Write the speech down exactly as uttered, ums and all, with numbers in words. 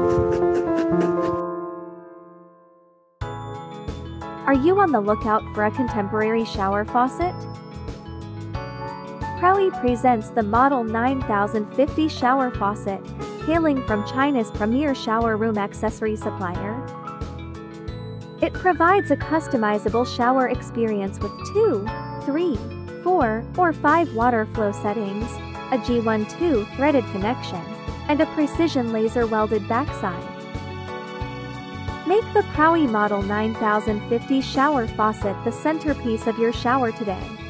Are you on the lookout for a contemporary shower faucet? Proway presents the Model nine thousand fifty shower faucet, hailing from China's premier shower room accessory supplier. It provides a customizable shower experience with two, three, four, or five water flow settings, a G one two threaded connection, and a precision laser-welded backside. Make the Proway Model nine thousand fifty shower faucet the centerpiece of your shower today.